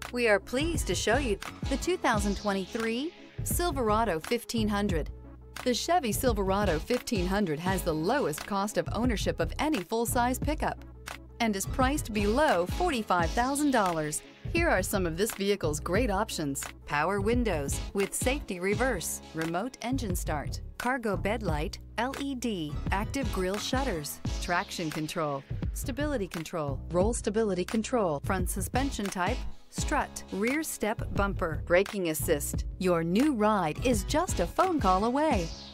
We are pleased to show you the 2023 Silverado 1500. The Chevy Silverado 1500 has the lowest cost of ownership of any full-size pickup and is priced below $45,000. Here are some of this vehicle's great options: power windows with safety reverse, remote engine start, cargo bed light, LED, active grille shutters, traction control, stability control, roll stability control, front suspension type, strut, rear step bumper, braking assist. Your new ride is just a phone call away.